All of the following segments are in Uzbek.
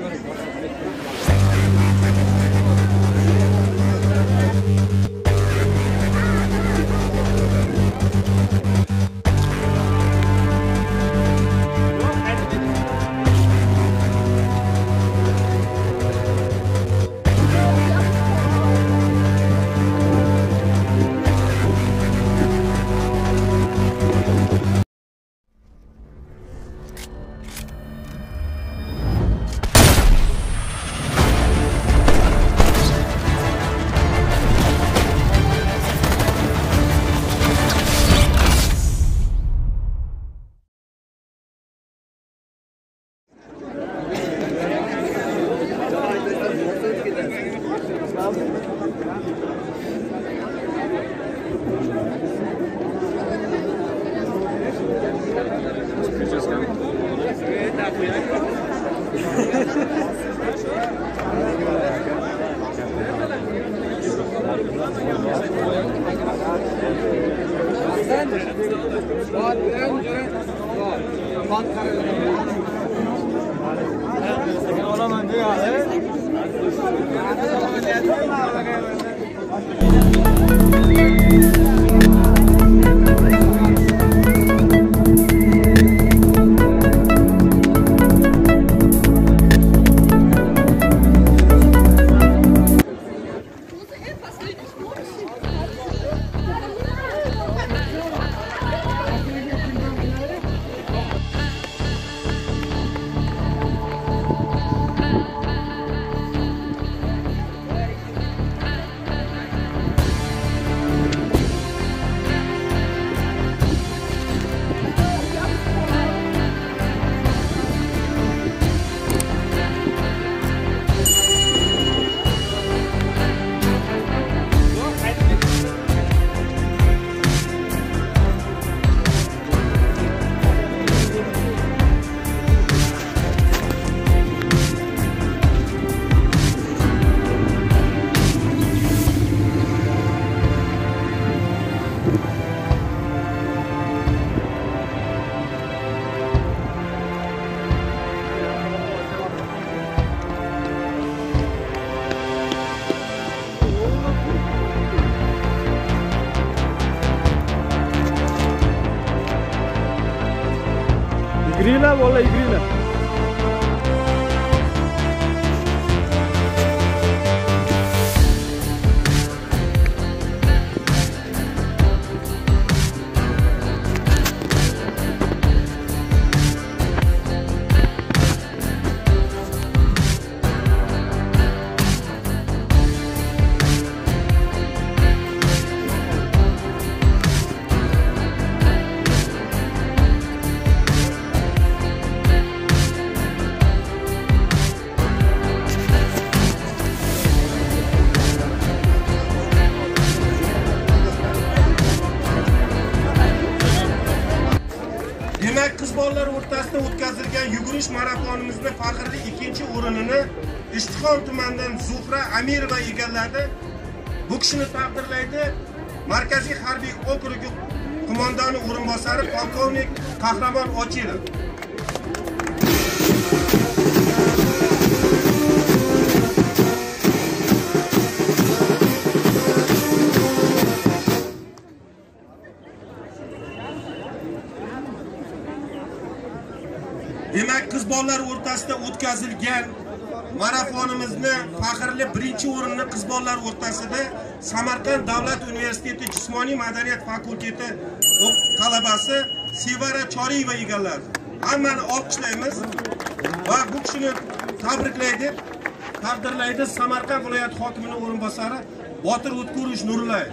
Grila bola grila. Demak, qiz bolalar o'rtasida o'tkazilgan yugurish marafonimizning faxrli ikkinchi o'rinini Ishtixon tumanidan Zuhra Amirova egalladi. Bu kishini taqdirlaydi Markaziy harbiy okrugi qo'mondoni o'rinbosari polkovnik Qahramon Ochilov. Demak, qiz bolalar o'rtasida o'tkazilgan marafonimizni faxrli birinchi o'rinni qiz bolalar o'rtasida Samarqand davlat universiteti jismoniy madaniyat fakulteti talabasi Sevara Choriyeva egalladi. Hammani olqishlaymiz va bu kishini tabriklaydi, taqdirlaydi Samarqand viloyati hokimining o'rinbosari Botir O'tkurovich Nurillayev.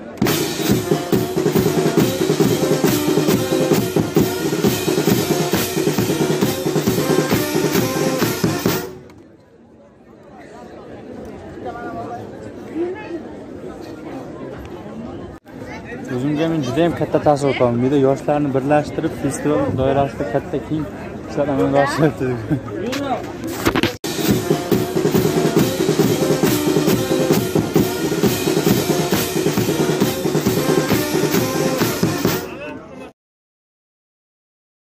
O'zimga men juda ham katta taassurot oldim. Yoshlarni birlashtirib festival doirasida katta keng ishlar amalga oshiryapti.